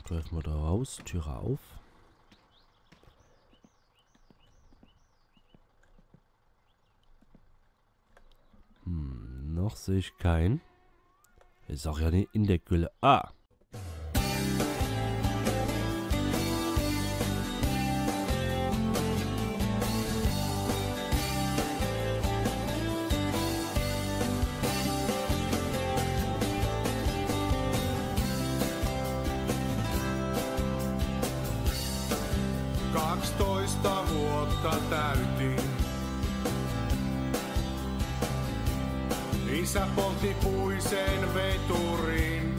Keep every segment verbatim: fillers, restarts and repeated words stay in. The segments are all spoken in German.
Läuft mal da raus, Türe auf. Hm, noch sehe ich keinen. Ist auch ja nicht in der Gülle. Ah! kaksitoista vuotta täytin. Isä poltti puisen veturin.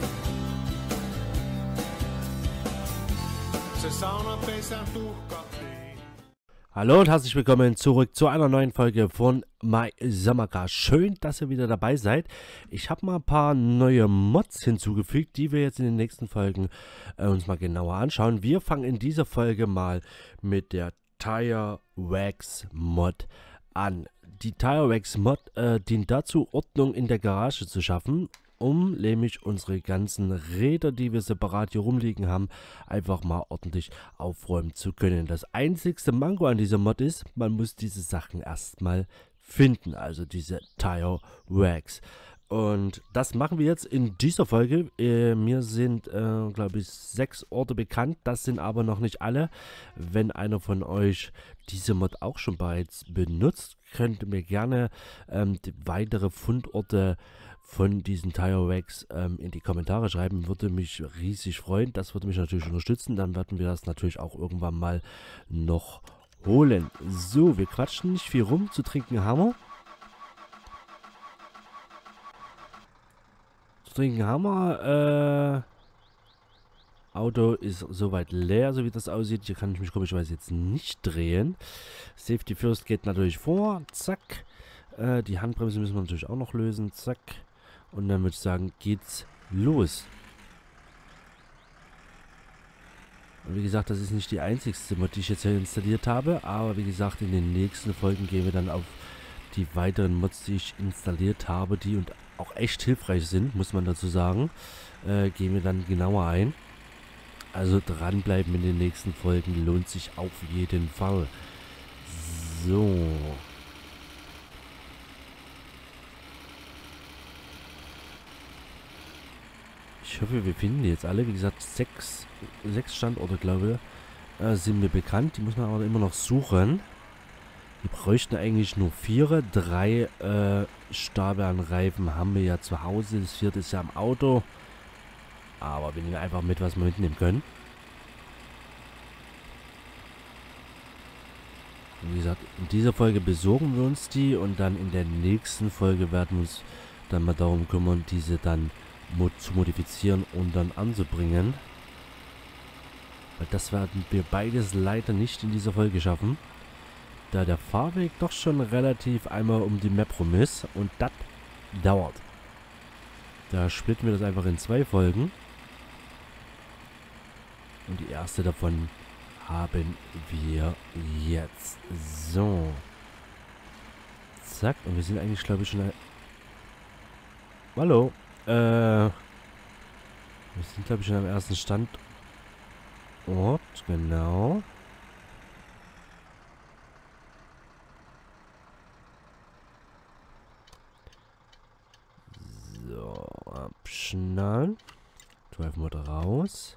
Se saunapesän tuhkattiin. Hallo und herzlich willkommen zurück zu einer neuen Folge von My Summercar. Schön, dass ihr wieder dabei seid. Ich habe mal ein paar neue Mods hinzugefügt, die wir jetzt in den nächsten Folgen äh, uns mal genauer anschauen. Wir fangen in dieser Folge mal mit der Tire Wax Mod an. Die Tire Wax Mod äh, dient dazu, Ordnung in der Garage zu schaffen, um nämlich unsere ganzen Räder, die wir separat hier rumliegen haben, einfach mal ordentlich aufräumen zu können. Das einzigste Manko an dieser Mod ist, man muss diese Sachen erstmal finden, also diese Tire Wax. Und das machen wir jetzt in dieser Folge. Äh, mir sind, äh, glaube ich, sechs Orte bekannt. Das sind aber noch nicht alle. Wenn einer von euch diese Mod auch schon bereits benutzt, könnt ihr mir gerne ähm, die weitere Fundorte von diesen Tire Wax ähm, in die Kommentare schreiben. Würde mich riesig freuen. Das würde mich natürlich unterstützen. Dann werden wir das natürlich auch irgendwann mal noch holen. So, wir quatschen nicht viel rum. Zu trinken haben wir. Zu trinken haben wir. Äh, Auto ist soweit leer, so wie das aussieht. Hier kann ich mich komischerweise jetzt nicht drehen. Safety First geht natürlich vor. Zack. Äh, die Handbremse müssen wir natürlich auch noch lösen. Zack. Und dann würde ich sagen, geht's los. Und wie gesagt, das ist nicht die einzigste Mod, die ich jetzt hier installiert habe. Aber wie gesagt, in den nächsten Folgen gehen wir dann auf die weiteren Mods, die ich installiert habe, die und auch echt hilfreich sind, muss man dazu sagen, äh, gehen wir dann genauer ein. Also dranbleiben in den nächsten Folgen lohnt sich auf jeden Fall. So. Ich hoffe, wir finden die jetzt alle. Wie gesagt, sechs, sechs Standorte, glaube ich, äh, sind mir bekannt. Die muss man aber immer noch suchen. Wir bräuchten eigentlich nur vier. Drei äh, Stahlbeerenreifen haben wir ja zu Hause. Das vierte ist ja im Auto. Aber wir nehmen einfach mit, was wir mitnehmen können. Und wie gesagt, in dieser Folge besorgen wir uns die. Und dann in der nächsten Folge werden wir uns dann mal darum kümmern, diese dann mod zu modifizieren und dann anzubringen. Weil das werden wir beides leider nicht in dieser Folge schaffen. Da der Fahrweg doch schon relativ einmal um die Map rum ist. Und das dauert. Da splitten wir das einfach in zwei Folgen. Und die erste davon haben wir jetzt. So. Zack. Und wir sind eigentlich, glaube ich, schon... Hallo. Äh... Wir sind, glaube ich, schon am ersten Standort. Genau. So, abschnallen. Drive Mode raus.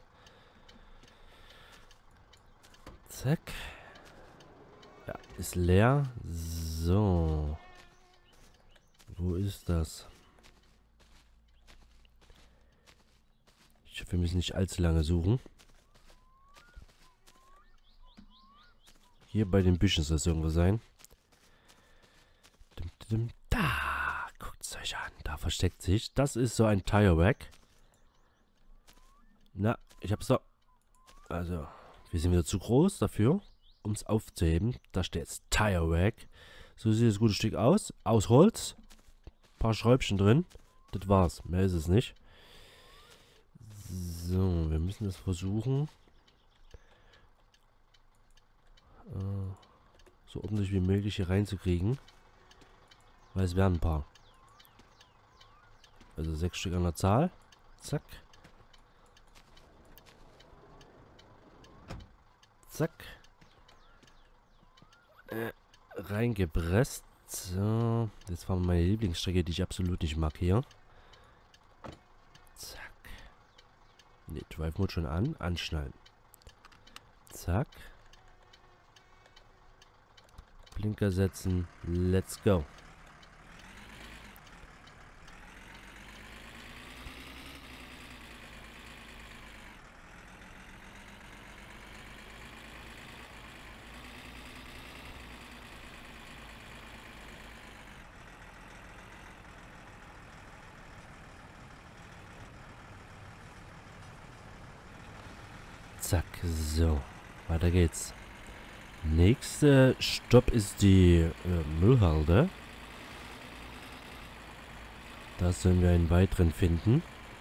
Zack. Ja, ist leer. So. Wo ist das? Ich hoffe, wir müssen nicht allzu lange suchen. Hier bei den Büschen soll es irgendwo sein. Da! Guckt es euch an. Da versteckt sich. Das ist so ein Tire Rack. Na, ich hab's doch. Also, wir sind wieder zu groß dafür, um es aufzuheben. Da steht jetzt Tire Rack. So sieht das gute Stück aus. Aus Holz. Ein paar Schräubchen drin. Das war's. Mehr ist es nicht. So, wir müssen das versuchen. Äh, so ordentlich wie möglich hier reinzukriegen. Weil es werden ein paar. Also sechs Stück an der Zahl. Zack. Zack. Äh, reingepresst. So. Jetzt fahren wir meine Lieblingsstrecke, die ich absolut nicht mag hier. Zack. Ne, Drive Mode schon an. Anschnallen. Zack. Blinker setzen. Let's go. Zack, so. Weiter geht's. Nächster Stopp ist die äh, Müllhalde. Da sollen wir einen weiteren finden.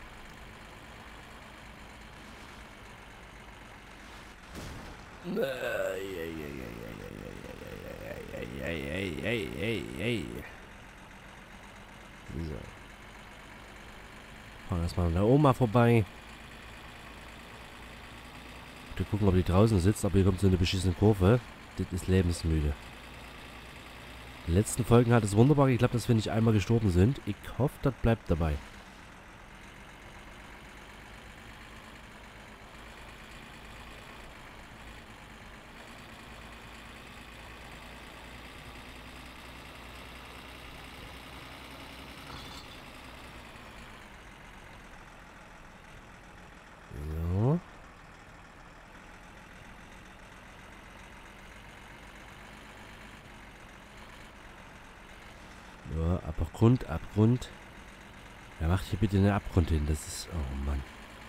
So. Fahren erstmal an der Oma vorbei. Wir gucken, ob die draußen sitzt, aber hier kommt so eine beschissene Kurve. Das ist lebensmüde. In den letzten Folgen hat es wunderbar geklappt, dass wir nicht einmal gestorben sind. Ich hoffe, das bleibt dabei. So. Ja, Abgrund, Abgrund. Ja, macht hier bitte einen Abgrund hin. Das ist... Oh Mann.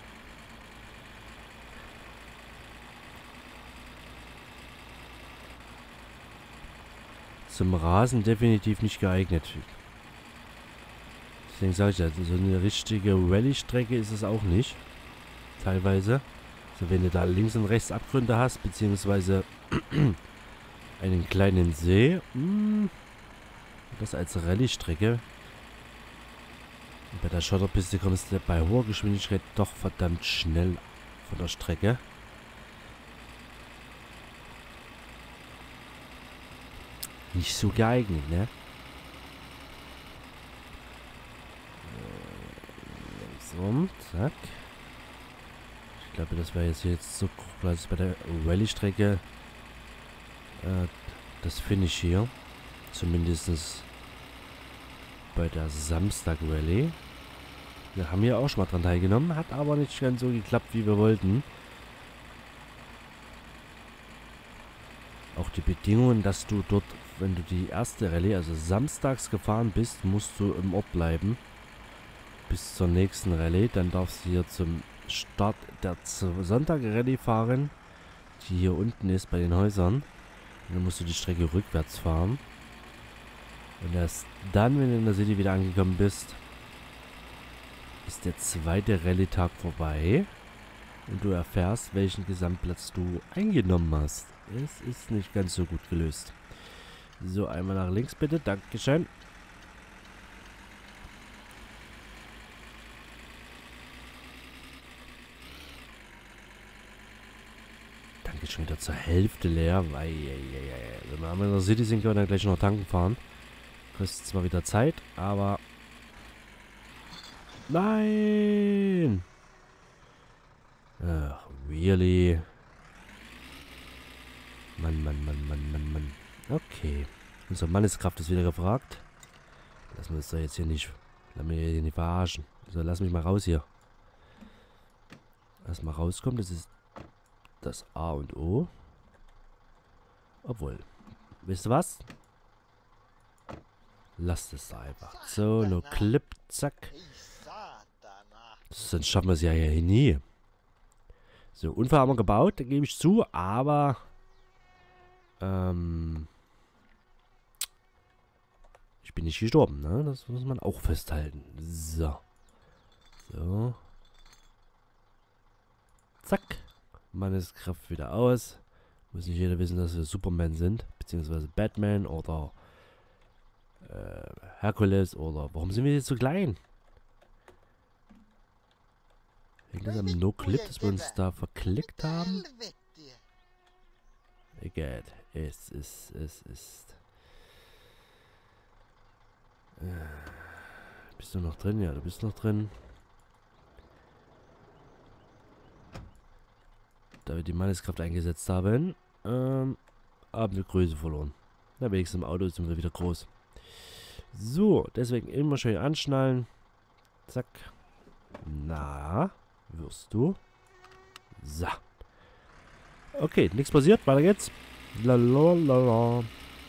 Zum Rasen definitiv nicht geeignet. Deswegen sage ich ja, so eine richtige Rallye-Strecke ist es auch nicht. Teilweise. Also wenn du da links und rechts Abgründe hast, beziehungsweise einen kleinen See. Mh, das als Rallye-Strecke. Und bei der Schotterpiste kommst du bei hoher Geschwindigkeit doch verdammt schnell von der Strecke. Nicht so geeignet, ne? So, zack. Ich glaube, das wäre jetzt hier jetzt so groß bei der Rallye-Strecke. Äh, das Finish hier. Zumindest bei der Samstag-Rallye. Wir haben hier auch schon mal dran teilgenommen. Hat aber nicht ganz so geklappt, wie wir wollten. Auch die Bedingungen, dass du dort, wenn du die erste Rallye, also samstags gefahren bist, musst du im Ort bleiben. Bis zur nächsten Rallye. Dann darfst du hier zum Start der Sonntag-Rallye fahren. Die hier unten ist bei den Häusern. Und dann musst du die Strecke rückwärts fahren. Und erst dann, wenn du in der City wieder angekommen bist, ist der zweite Rallye-Tag vorbei. Und du erfährst, welchen Gesamtplatz du eingenommen hast. Es ist nicht ganz so gut gelöst. So, einmal nach links bitte. Dankeschön. Danke, schon wieder zur Hälfte leer. Weil, wenn wir einmal in der City sind, können wir dann gleich noch tanken fahren. Kostet zwar wieder Zeit, aber... Nein! Ach, really? Mann, Mann, Mann, Mann, Mann, Mann. Okay. Unsere Manneskraft ist wieder gefragt. Lassen wir uns da jetzt hier nicht... Lassen wir hier nicht verarschen. So, lass mich mal raus hier. Erstmal rauskommen, das ist das A und O. Obwohl. Wisst ihr was? Lasst es da einfach. So, nur Clip, zack. Sonst schaffen wir es ja hier nie. So, Unfall haben wir gebaut, da gebe ich zu, aber ähm, ich bin nicht gestorben, ne? Das muss man auch festhalten. So. So. Zack. Manneskraft wieder aus. Muss nicht jeder wissen, dass wir Superman sind, beziehungsweise Batman oder äh, Herkules oder... Warum sind wir jetzt so klein? Hängt das am No-Clip, dass wir uns da verklickt haben? Egal. Es ist, es ist. Äh, bist du noch drin? Ja, du bist noch drin. Da wir die Manneskraft eingesetzt haben, ähm, haben wir Größe verloren. Na, wenigstens im Auto sind wir wieder groß. So, deswegen immer schön anschnallen. Zack. Na, wirst du. So. Okay, nichts passiert. Weiter geht's. Lalalala.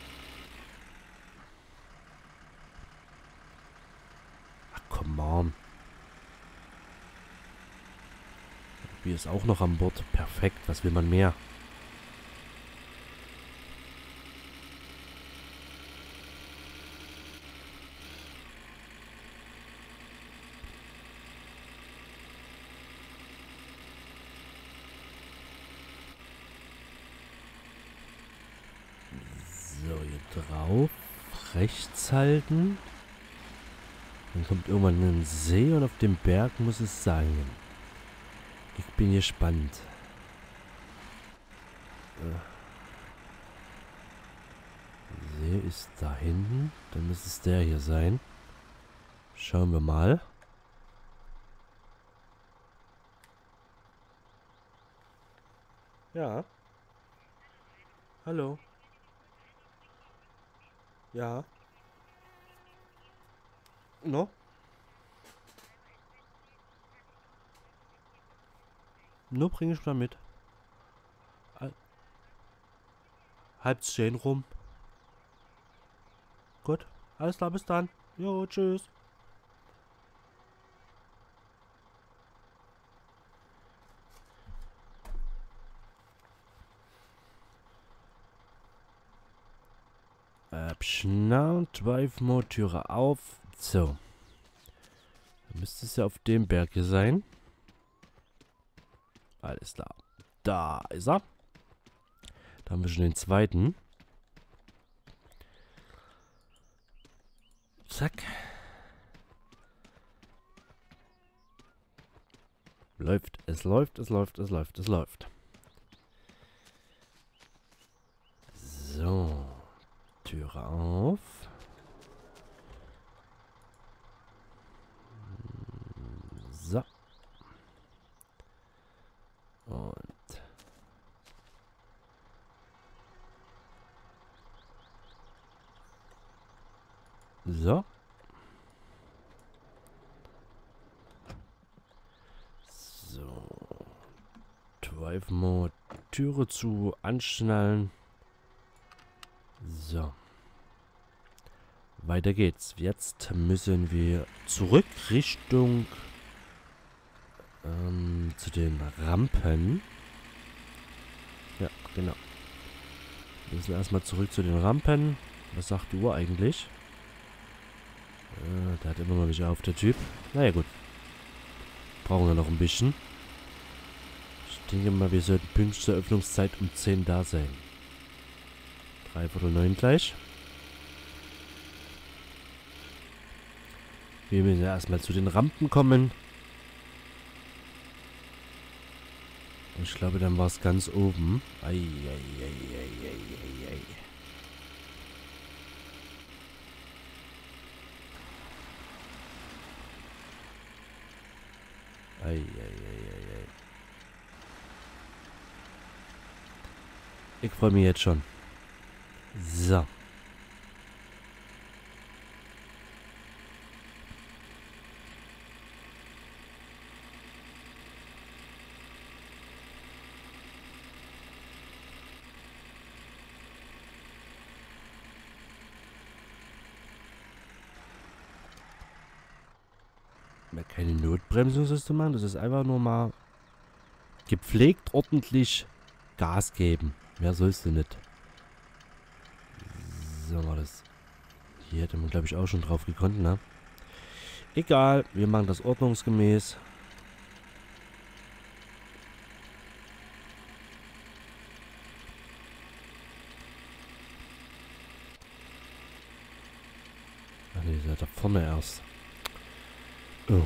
Ach, come on. Bier ist auch noch an Bord. Perfekt. Was will man mehr? So, hier drauf. Rechts halten. Dann kommt irgendwann ein See und auf dem Berg muss es sein. Ich bin gespannt. See ist da hinten. Dann muss es der hier sein. Schauen wir mal. Ja. Hallo. Ja. No? Nur bringe ich mal mit. Al- Halb zehn rum. Gut. Alles klar, bis dann. Jo, tschüss. Abschnallen, Drive Mode, Türe auf. So. Dann müsste es ja auf dem Berg hier sein. Alles klar. Da ist er. Da haben wir schon den zweiten. Zack. Läuft, es läuft, es läuft, es läuft, es läuft. So. Türe auf. So. Und. So. So. Drive Mode. Türe zu. Anschnallen. So. Weiter geht's. Jetzt müssen wir zurück Richtung ähm, zu den Rampen. Ja, genau. Wir müssen erstmal zurück zu den Rampen. Was sagt die Uhr eigentlich? Äh, der hat immer mal wieder auf, der Typ. Naja, gut. Brauchen wir noch ein bisschen. Ich denke mal, wir sollten pünktlich zur Öffnungszeit um zehn da sein. Dreiviertel neun gleich. Wir müssen ja erstmal zu den Rampen kommen. Ich glaube, dann war es ganz oben. Ei, ei, ei, ei, ei, ei, ei. Ei, ei, ei, ei, ei. Ich freue mich jetzt schon. So. Keine Notbremsung sollst du machen. Das ist einfach nur mal gepflegt ordentlich Gas geben. Mehr sollst du nicht. So war das. Hier hätte man, glaube ich, auch schon drauf gekonnt, ne? Egal, wir machen das ordnungsgemäß. Ach nee, ist ja da vorne erst. Oh.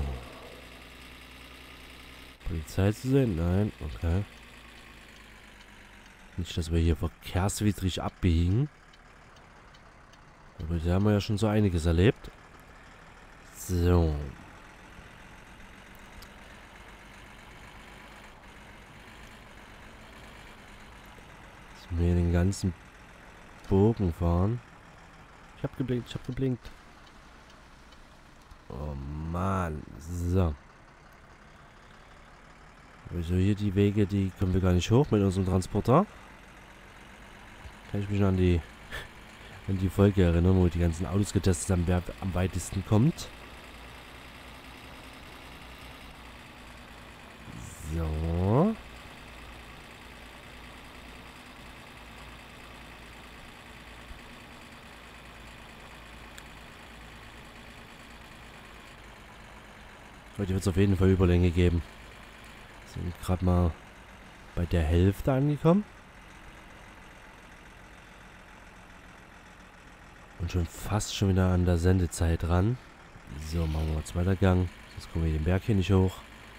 Polizei zu sehen? Nein, okay. Nicht, dass wir hier verkehrswidrig abbiegen. Aber da haben wir ja schon so einiges erlebt. So. Jetzt müssen wir den ganzen Bogen fahren. Ich hab geblinkt, ich hab geblinkt. Oh Mann. So. Also hier die Wege, die kommen wir gar nicht hoch mit unserem Transporter. Kann ich mich noch an die, an die Folge erinnern, wo wir die ganzen Autos getestet haben, wer am weitesten kommt. So. Heute wird es auf jeden Fall Überlänge geben. Sind gerade mal bei der Hälfte angekommen. Und schon fast schon wieder an der Sendezeit dran. So, machen wir mal zweiter Gang. Jetzt kommen wir den Berg hier nicht hoch.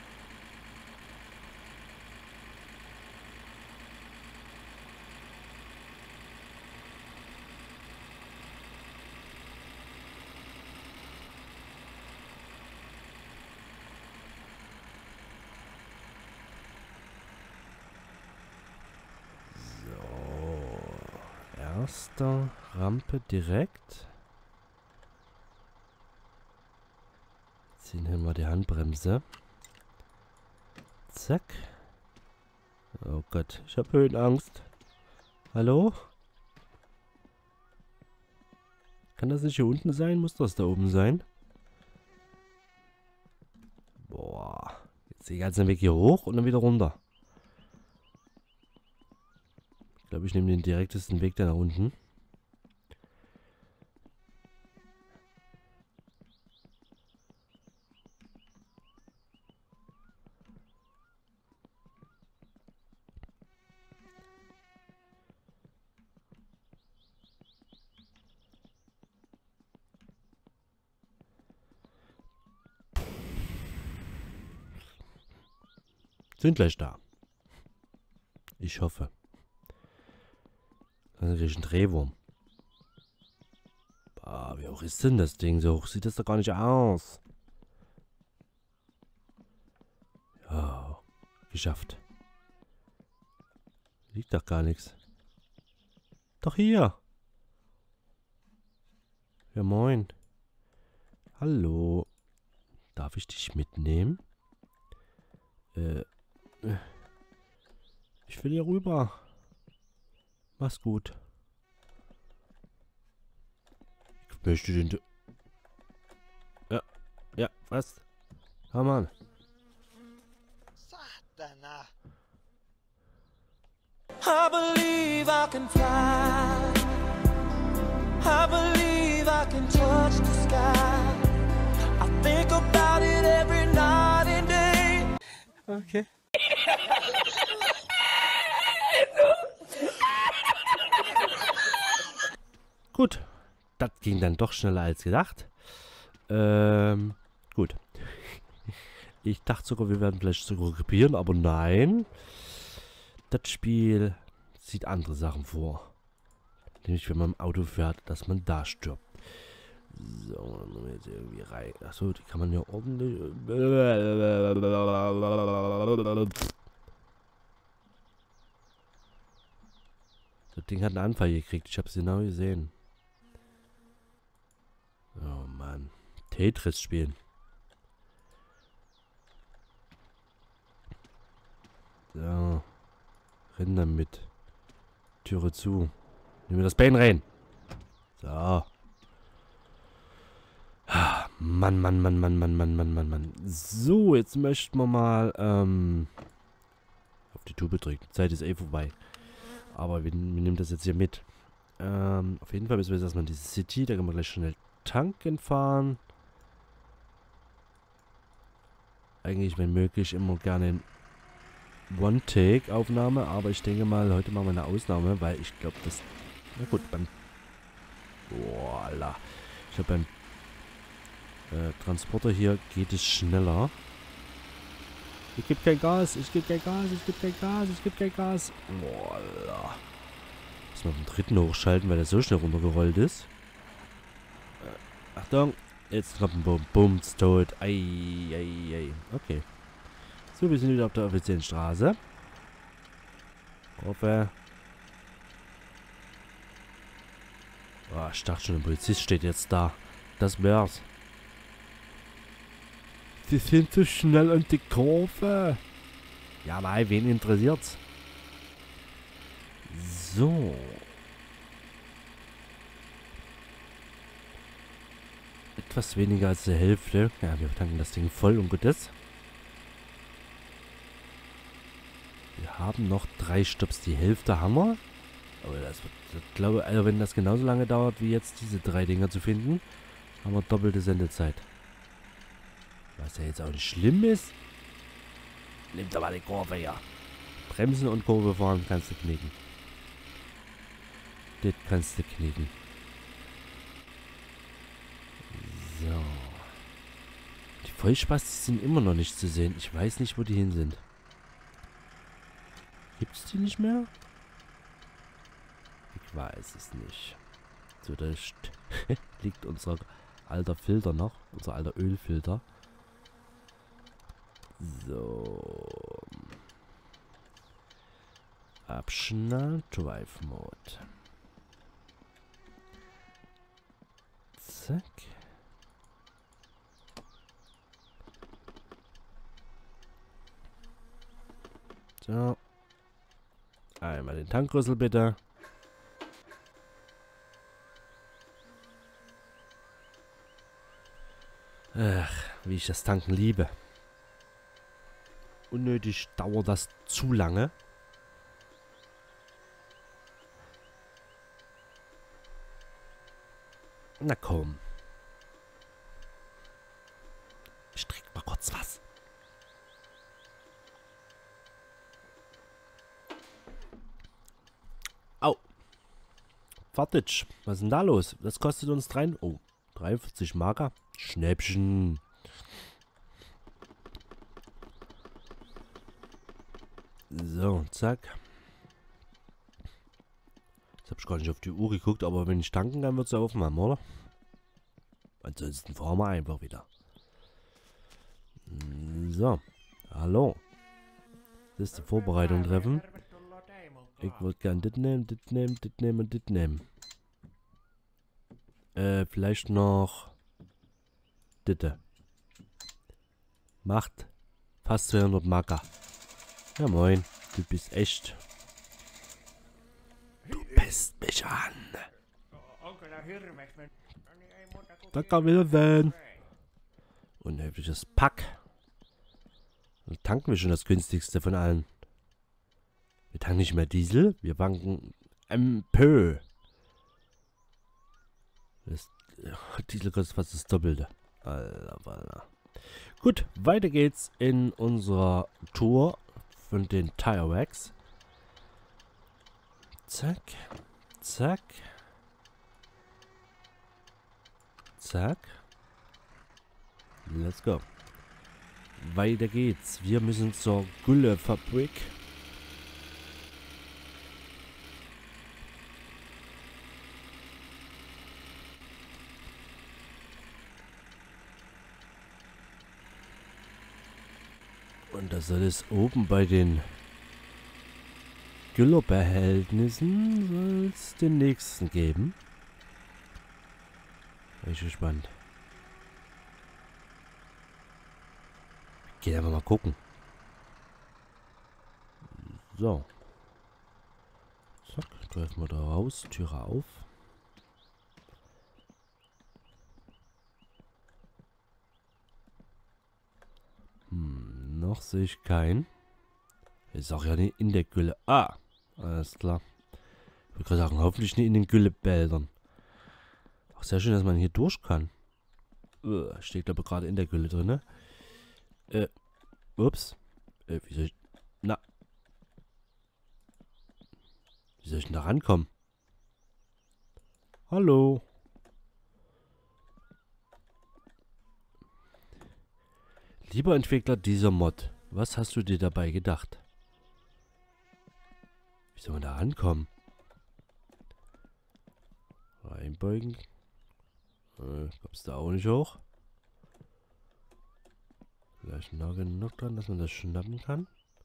Erster Rampe direkt. Ziehen wir mal die Handbremse. Zack. Oh Gott, ich habe Höhenangst. Hallo? Kann das nicht hier unten sein? Muss das da oben sein? Boah. Jetzt den ganzen Weg hier hoch und dann wieder runter. Ich glaube, ich nehme den direktesten Weg da nach unten. Sind gleich da. Ich hoffe. Dann kriege ich einen Drehwurm. Boah, wie hoch ist denn das Ding? So hoch sieht das doch gar nicht aus. Ja, geschafft. Liegt doch gar nichts. Doch hier. Ja, moin. Hallo. Darf ich dich mitnehmen? Äh. Ich will hier rüber. Mach's gut. Ich möchte den... Ja, ja, was? Komm an. Satana. I believe I can fly. I believe I can touch the sky. I think about it every night and day. Okay. Gut. Das ging dann doch schneller als gedacht. Ähm, gut. Ich dachte sogar, wir werden vielleicht sogar kopieren, aber nein. Das Spiel sieht andere Sachen vor. Nämlich, wenn man im Auto fährt, dass man da stirbt. So, dann müssen wir jetzt irgendwie rein. Achso, die kann man ja ordentlich... Das Ding hat einen Anfall gekriegt. Ich habe es genau gesehen. Oh Mann. Tetris spielen. So. Renn damit. Türe zu. Nimm mir das Bein rein. So. Mann, Mann, Mann, Mann, Mann, Mann, Mann, Mann, Mann. So, jetzt möchten wir mal ähm, auf die Tube drücken. Die Zeit ist eh vorbei. Aber wir, wir nehmen das jetzt hier mit. Ähm, auf jeden Fall müssen wir jetzt erstmal in diese City. Da können wir gleich schnell tanken fahren. Eigentlich, wenn möglich, immer gerne in One-Take-Aufnahme. Aber ich denke mal, heute machen wir eine Ausnahme, weil ich glaube, das... Na gut, beim... Boah, Alter. Ich glaube, beim äh, Transporter hier geht es schneller. Ich gebe kein Gas, ich gebe kein Gas, ich gebe kein Gas, ich gebe kein Gas. Voila. Muss man den dritten hochschalten, weil er so schnell runtergerollt ist. Äh, Achtung. Jetzt Treppenbaum. Bums, tot. Ei, ei, ei. Okay. So, wir sind wieder auf der offiziellen Straße. Hoffe. Oh, ich dachte schon, ein Polizist steht jetzt da. Das wär's. Sie sind so schnell an die Kurve. Ja, nein, wen interessiert's? So. Etwas weniger als die Hälfte. Ja, wir tanken das Ding voll und gut ist. Wir haben noch drei Stops. Die Hälfte haben wir. Aber das wird, ich glaube, also wenn das genauso lange dauert, wie jetzt diese drei Dinger zu finden, haben wir doppelte Sendezeit. Was ja jetzt auch nicht schlimm ist. Nimm doch mal die Kurve her. Bremsen und Kurve fahren kannst du knicken. Das kannst du knicken. So. Die Vollspastis sind immer noch nicht zu sehen. Ich weiß nicht, wo die hin sind. Gibt es die nicht mehr? Ich weiß es nicht. So, da liegt unser alter Filter noch. Unser alter Ölfilter. So. Optional Drive Mode. Zack. So. Einmal den Tankrüssel bitte. Ach, wie ich das Tanken liebe. Unnötig dauert das zu lange. Na komm. Ich trinke mal kurz was. Au. Fertig. Was ist denn da los? Das kostet uns drei... Oh, dreiundvierzig Marker. Schnäppchen. So, zack. Jetzt habe ich gar nicht auf die Uhr geguckt, aber wenn ich tanken kann, wird es ja aufmachen, oder? Ansonsten fahren wir einfach wieder. So. Hallo. Das ist die Vorbereitung treffen. Ich würde gern das nehmen, das nehmen, das nehmen und das nehmen. Äh, vielleicht noch... Ditte. Macht fast zweihundert Marker. Ja moin, du bist echt. Du pisst mich an. Danke, Wilhelm. Unhöfliches Pack. Dann tanken wir schon das günstigste von allen. Wir tanken nicht mehr Diesel, wir tanken M P. Das Diesel kostet fast das Doppelte. Alter, Alter. Gut, weiter geht's in unserer Tour von den Tire Wax. Zack, zack, zack. Let's go. Weiter geht's. Wir müssen zur Güllefabrik. Und das soll es oben bei den Güllerbehältnissen soll es den nächsten geben. Bin ich gespannt. Geht einfach mal gucken. So. Zack, treffen wir da raus, Türe auf. Hm, noch sehe ich keinen. Ist auch ja nicht in der Gülle. Ah, alles klar. Ich würde gerade sagen, hoffentlich nicht in den Güllebäldern. Auch sehr schön, dass man hier durch kann. Uh, steht aber gerade in der Gülle drin, ne? Äh, ups. Äh, wie soll ich... Na. Wie soll ich denn da rankommen? Hallo. Lieber Entwickler dieser Mod, Was hast du dir dabei gedacht? Wie soll man da rankommen? Einbeugen. Äh, kommst du auch nicht hoch? Vielleicht nah genug dran, dass man das schnappen kann.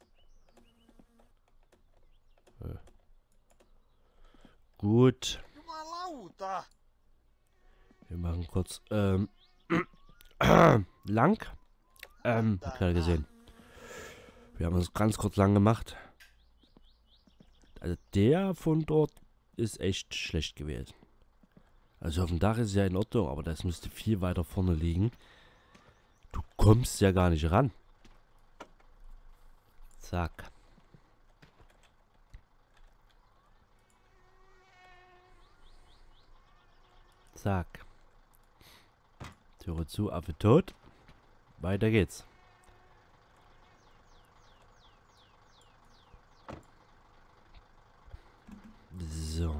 Äh. Gut. Wir machen kurz ähm, lang. Ähm, hab gerade gesehen. Wir haben es ganz kurz lang gemacht. Also der von dort ist echt schlecht gewählt. Also auf dem Dach ist ja in Ordnung, aber das müsste viel weiter vorne liegen. Du kommst ja gar nicht ran. Zack. Zack. Türe zu, Affe tot. Weiter geht's. So.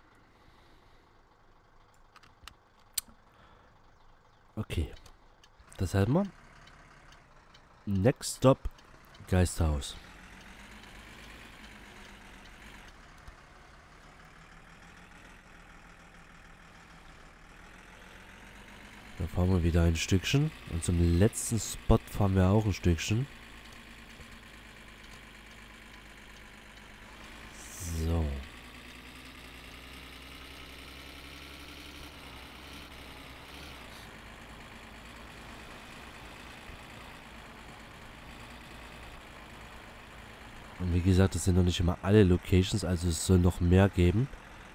Okay. Das halten wir. Next Stop, Geisterhaus. Da fahren wir wieder ein Stückchen. Und zum letzten Spot fahren wir auch ein Stückchen. So. Und wie gesagt, das sind noch nicht immer alle Locations, also es soll noch mehr geben.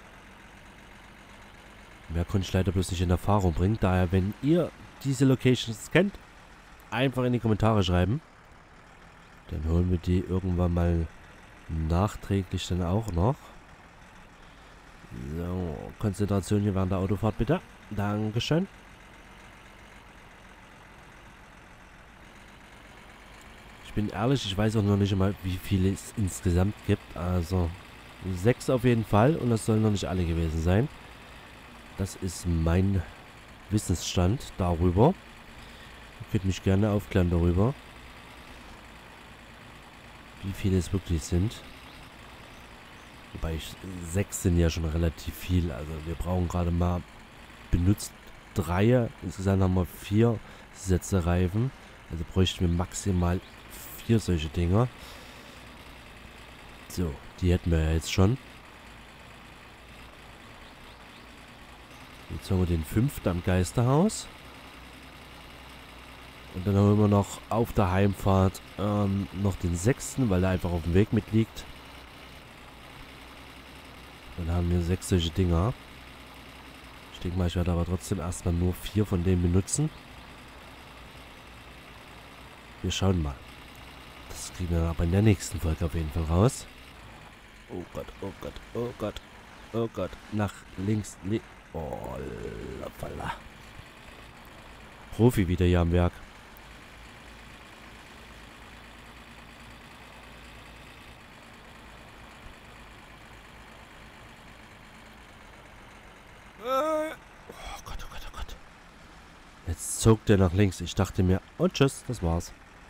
Mehr konnte ich leider bloß nicht in Erfahrung bringen. Daher, wenn ihr diese Locations kennt, einfach in die Kommentare schreiben. Dann holen wir die irgendwann mal nachträglich dann auch noch. So, Konzentration hier während der Autofahrt bitte. Dankeschön. Ich bin ehrlich, ich weiß auch noch nicht einmal, wie viele es insgesamt gibt. Also sechs auf jeden Fall und das sollen noch nicht alle gewesen sein. Das ist mein Wissensstand darüber. Ihr könnt mich gerne aufklären darüber, wie viele es wirklich sind. Wobei ich, sechs sind ja schon relativ viel. Also wir brauchen gerade mal benutzt drei. Insgesamt haben wir vier Sätze Reifen. Also bräuchten wir maximal vier solche Dinger. So, die hätten wir ja jetzt schon. Jetzt haben wir den fünften am Geisterhaus. Und dann haben wir noch auf der Heimfahrt ähm, noch den sechsten, weil er einfach auf dem Weg mitliegt. Dann haben wir sechs solche Dinger. Ich denke mal, ich werde aber trotzdem erstmal nur vier von denen benutzen. Wir schauen mal. Das kriegen wir aber in der nächsten Folge auf jeden Fall raus. Oh Gott, oh Gott, oh Gott, oh Gott. Nach links, links. Oh, lapala. Profi wieder hier am Werk. Oh Gott, oh Gott, oh Gott. Jetzt zog der nach links. Ich dachte mir, und tschüss, das war's.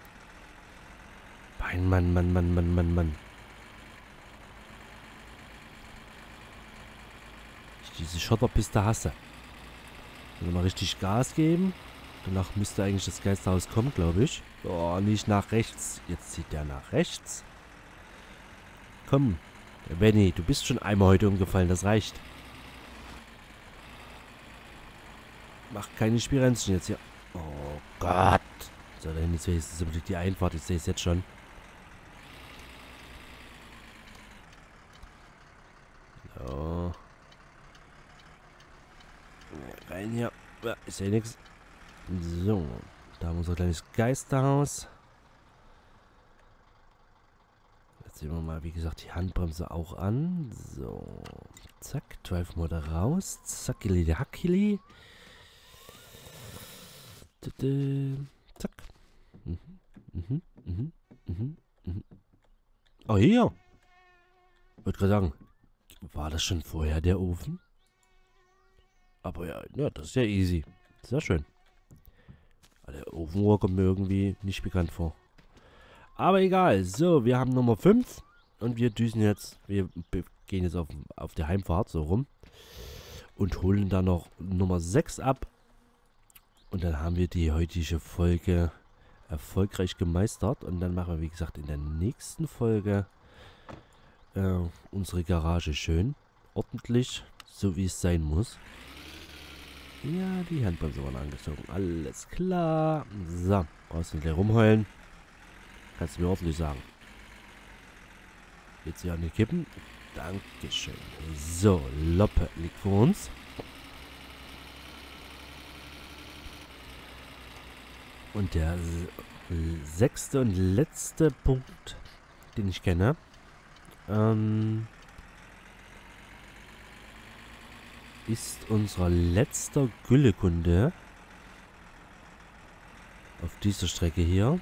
Mann, Mann, Mann, Mann, Mann, Mann, Mann. Ich diese Schotterpiste hasse. Also mal richtig Gas geben. Danach müsste eigentlich das Geisterhaus kommen, glaube ich. Oh, nicht nach rechts. Jetzt zieht der nach rechts. Komm, der Benny, du bist schon einmal heute umgefallen, das reicht. Mach keine Spirenzchen jetzt hier. Oh Gott. So, da hinten ist es die Einfahrt. Ich sehe es jetzt schon. So. Rein hier. Ja, ich sehe nichts. So. Da haben wir unser kleines Geisterhaus. Jetzt sehen wir mal, wie gesagt, die Handbremse auch an. So. Zack. Drive Mode raus. Zackili der Hackili. Zack. Mhm. Mhm. Mhm. Mhm. Mhm. Oh, hier. Ich wollte gerade sagen, war das schon vorher der Ofen? Aber ja, ja, das ist ja easy. Sehr schön. Aber der Ofenrohr kommt mir irgendwie nicht bekannt vor. Aber egal. So, wir haben Nummer fünf. Und wir düsen jetzt, wir gehen jetzt auf, auf die Heimfahrt so rum. Und holen dann noch Nummer sechs ab. Und dann haben wir die heutige Folge erfolgreich gemeistert. Und dann machen wir, wie gesagt, in der nächsten Folge äh, unsere Garage schön. Ordentlich, so wie es sein muss. Ja, die Handbremse waren angezogen. Alles klar. So, brauchst du nicht gleich rumheulen. Kannst du mir ordentlich sagen. Jetzt hier an die Kippen. Dankeschön. So, Loppe liegt vor uns. Und der sechste und letzte Punkt, den ich kenne, ähm, ist unser letzter Güllekunde auf dieser Strecke hier.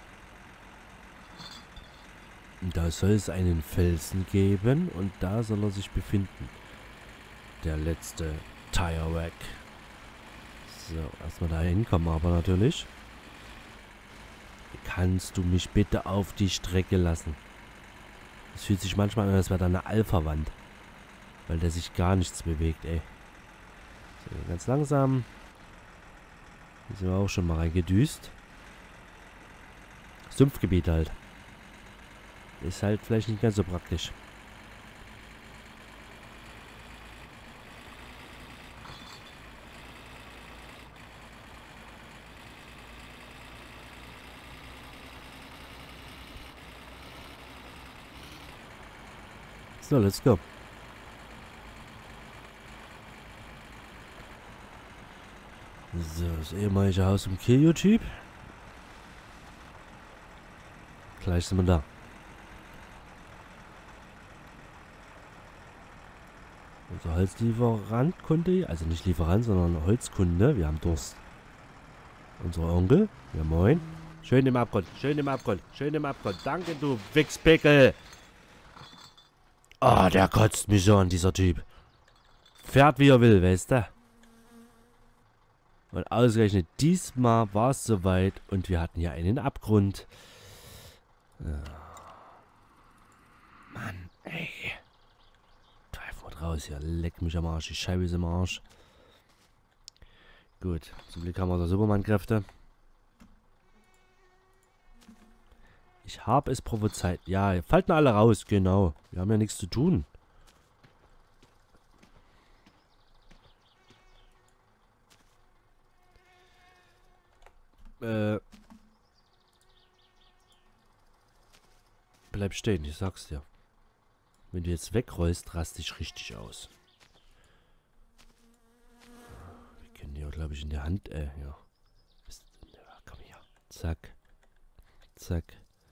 Und da soll es einen Felsen geben und da soll er sich befinden. Der letzte Tire Rack. So, erstmal da hinkommen aber natürlich. Kannst du mich bitte auf die Strecke lassen? Es fühlt sich manchmal an, als wäre da eine Alpha-Wand. Weil der sich gar nichts bewegt, ey. So, ganz langsam. Hier sind wir auch schon mal reingedüst. Sumpfgebiet halt. Ist halt vielleicht nicht ganz so praktisch. So, let's go. So, das ehemalige Haus im Kilio-Typ. Gleich sind wir da. Unser Holzlieferant konnte, also nicht Lieferant, sondern Holzkunde. Wir haben Durst. Unser Onkel, ja moin. Schön im Abgrund, schön im Abgrund, schön im Abgrund. Danke, du Wichspickel. Oh, der kotzt mich schon, dieser Typ. Fährt wie er will, weißt du? Und ausgerechnet diesmal war es soweit und wir hatten hier einen Abgrund. Ja. Mann, ey. Treib mal raus hier, leck mich am Arsch, die Scheibe ist im Arsch. Gut, zum Glück haben wir da Superman-Kräfte. Ich habe es prophezeit. Ja, falten alle raus, genau. Wir haben ja nichts zu tun. Äh. Bleib stehen, ich sag's dir. Wenn du jetzt wegrollst, raste ich richtig aus. Wir können die auch, glaube ich, in der Hand, äh, ja. Ja, komm hier. Zack. Zack.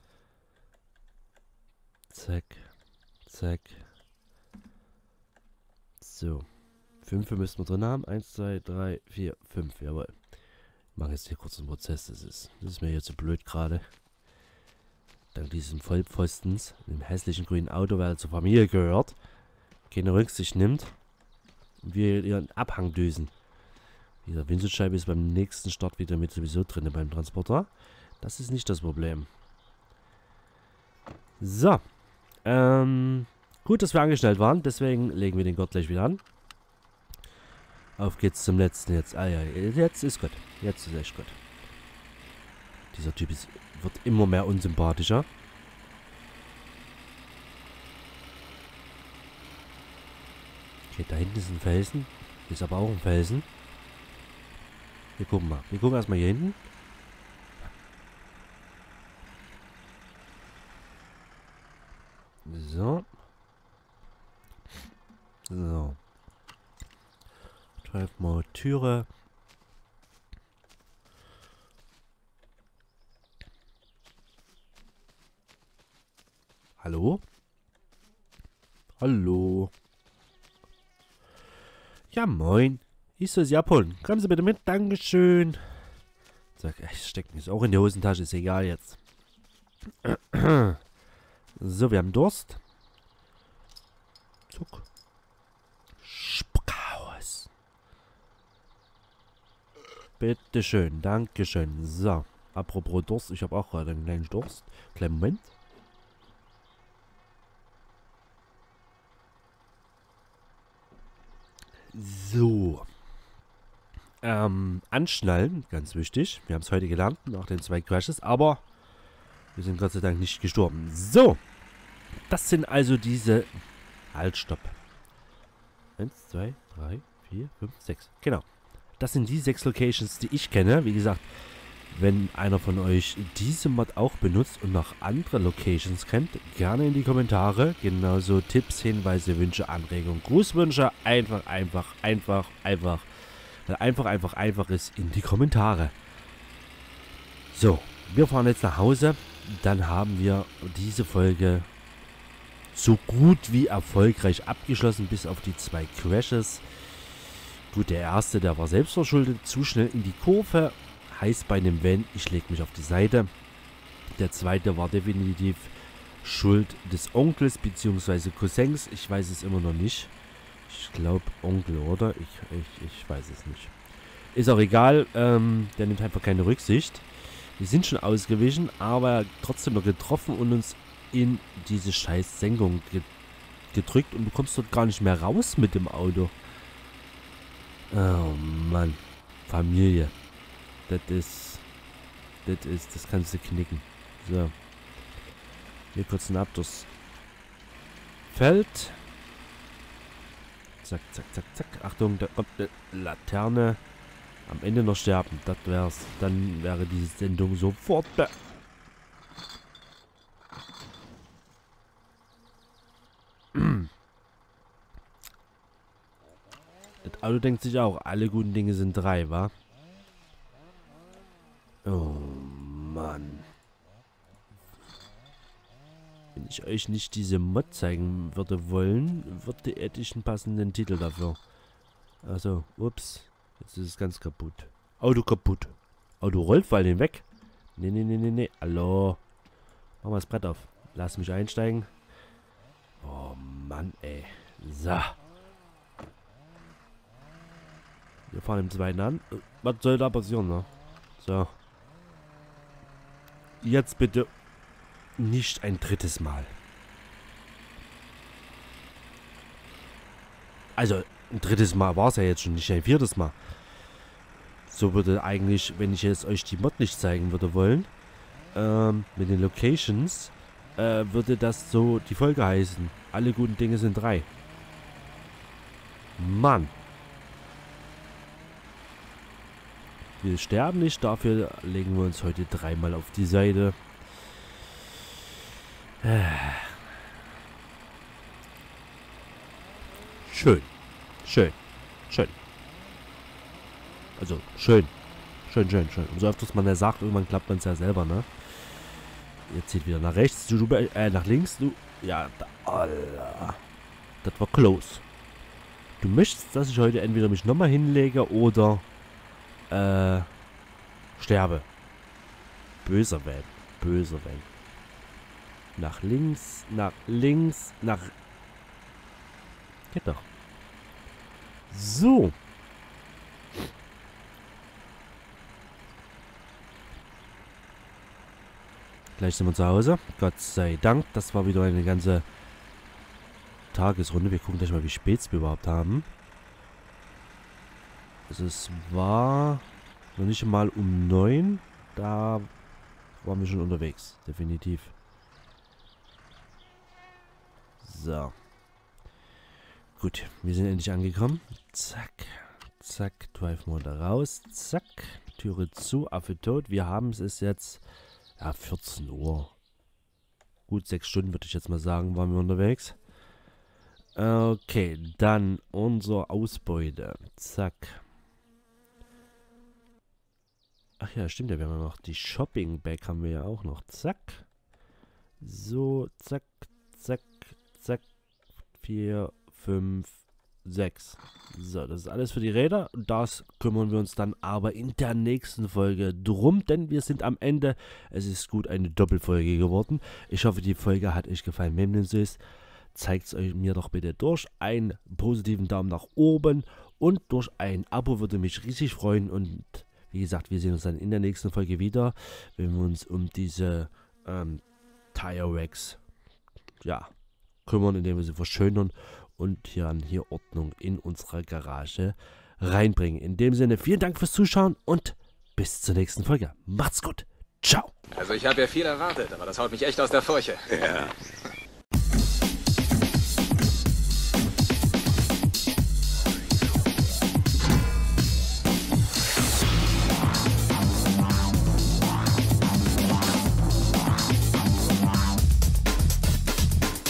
Zack. Zack. So. Fünf müssen wir drin haben. Eins, zwei, drei, vier, fünf. Jawohl. Ich mache jetzt hier kurz einen Prozess. Das ist, das ist mir hier zu blöd gerade. Dank diesem Vollpfostens, dem hässlichen grünen Auto, weil er zur Familie gehört, keine Rücksicht nimmt und wir ihren Abhang düsen. Dieser Windschutzscheibe ist beim nächsten Start wieder mit sowieso drin beim Transporter. Das ist nicht das Problem. So. Ähm, gut, dass wir angestellt waren, deswegen legen wir den Gurt gleich wieder an. Auf geht's zum letzten jetzt. Ah ja, jetzt ist gut. Jetzt ist echt gut. Dieser Typ ist, wird immer mehr unsympathischer. Okay, da hinten ist ein Felsen. Ist aber auch ein Felsen. Wir gucken mal. Wir gucken erstmal hier hinten. So. So. Treib mal Türe. Hallo? Hallo? Ja, moin. Ist das Japan? Kommen Sie bitte mit. Dankeschön. Sag, ich stecken ist auch in die Hosentasche. Ist egal jetzt. So, wir haben Durst. Zuck. Spuckhaus. Bitteschön. Dankeschön. So. Apropos Durst, ich habe auch gerade einen kleinen Durst. Kleinen Moment. So. Ähm, anschnallen, ganz wichtig. Wir haben es heute gelernt, nach den zwei Crashes, aber wir sind Gott sei Dank nicht gestorben. So. Das sind also diese... Halt, stopp. Eins, zwei, drei, vier, fünf, sechs. Genau. Das sind die sechs Locations, die ich kenne. Wie gesagt, wenn einer von euch diese Mod auch benutzt und noch andere Locations kennt, gerne in die Kommentare. Genauso Tipps, Hinweise, Wünsche, Anregungen, Grußwünsche. Einfach, einfach, einfach, einfach. Weil einfach, einfach, einfach ist in die Kommentare. So, wir fahren jetzt nach Hause. Dann haben wir diese Folge so gut wie erfolgreich abgeschlossen, bis auf die zwei Crashes. Gut, der erste, der war selbst verschuldet, zu schnell in die Kurve. Heißt bei einem Wenn, ich lege mich auf die Seite. Der zweite war definitiv Schuld des Onkels bzw. Cousins. Ich weiß es immer noch nicht. Ich glaube Onkel, oder? Ich, ich, ich weiß es nicht. Ist auch egal, ähm, der nimmt einfach keine Rücksicht. Wir sind schon ausgewichen, aber trotzdem noch getroffen und uns in diese scheiß Senkung gedrückt. Und du kommst dort gar nicht mehr raus mit dem Auto. Oh Mann. Familie. Das ist... Das ist... Das kannst du knicken. So. Hier kurz ab durchs Feld. Zack, zack, zack, zack. Achtung, da kommt eine Laterne. Am Ende noch sterben. Das wär's. Dann wäre diese Sendung sofort be... Das Auto denkt sich auch, alle guten Dinge sind drei, wa? Oh Mann. Wenn ich euch nicht diese Mod zeigen würde wollen, würde hätte ich einen passenden Titel dafür. Also, ups. Jetzt ist es ganz kaputt. Auto kaputt. Auto rollt vor allem weg. Nee, nee, nee, nee, nee. Hallo. Mach mal das Brett auf. Lass mich einsteigen. Oh Mann, ey. So. Wir fahren im zweiten an. Was soll da passieren, ne? So. Jetzt bitte nicht ein drittes Mal. Also, ein drittes Mal war es ja jetzt schon, nicht ein viertes Mal. So würde eigentlich, wenn ich jetzt euch die Mod nicht zeigen würde wollen, ähm, mit den Locations, äh, würde das so die Folge heißen. Alle guten Dinge sind drei. Mann. Wir sterben nicht, dafür legen wir uns heute dreimal auf die Seite. Schön. Schön. Schön. Also, schön. Schön, schön, schön. Umso öfters man ja sagt, irgendwann klappt man es ja selber, ne? Jetzt zieht wieder nach rechts, du, du, äh, nach links, du. Ja, da, Alter. Das war close. Du möchtest, dass ich heute entweder mich nochmal hinlege oder äh, sterbe. Böser Van. Böser Van. Nach links, nach links, nach... Geht doch. So. Gleich sind wir zu Hause. Gott sei Dank. Das war wieder eine ganze Tagesrunde. Wir gucken gleich mal, wie spät wir überhaupt haben. Also es war noch nicht mal um neun. Da waren wir schon unterwegs. Definitiv. So. Gut, wir sind endlich angekommen. Zack, zack, Drive Mode raus. Zack, Türe zu, Affe tot. Wir haben es ist jetzt ja, vierzehn Uhr. Gut, sechs Stunden würde ich jetzt mal sagen, waren wir unterwegs. Okay, dann unsere Ausbeute. Zack. Ach ja, stimmt ja, wir haben ja noch die Shopping Bag haben wir ja auch noch. Zack. So, zack, zack, zack. vier, fünf, sechs. So, das ist alles für die Räder. Und das kümmern wir uns dann aber in der nächsten Folge drum, denn wir sind am Ende. Es ist gut eine Doppelfolge geworden. Ich hoffe, die Folge hat euch gefallen. Wenn es so ist, zeigt es euch mir doch bitte durch einen positiven Daumen nach oben und durch ein Abo würde mich riesig freuen. Und Wie gesagt, wir sehen uns dann in der nächsten Folge wieder, wenn wir uns um diese ähm, Tire Racks ja, kümmern, indem wir sie verschönern und hier an hier Ordnung in unserer Garage reinbringen. In dem Sinne, vielen Dank fürs Zuschauen und bis zur nächsten Folge. Macht's gut. Ciao. Also ich habe ja viel erwartet, aber das haut mich echt aus der Furche. Ja.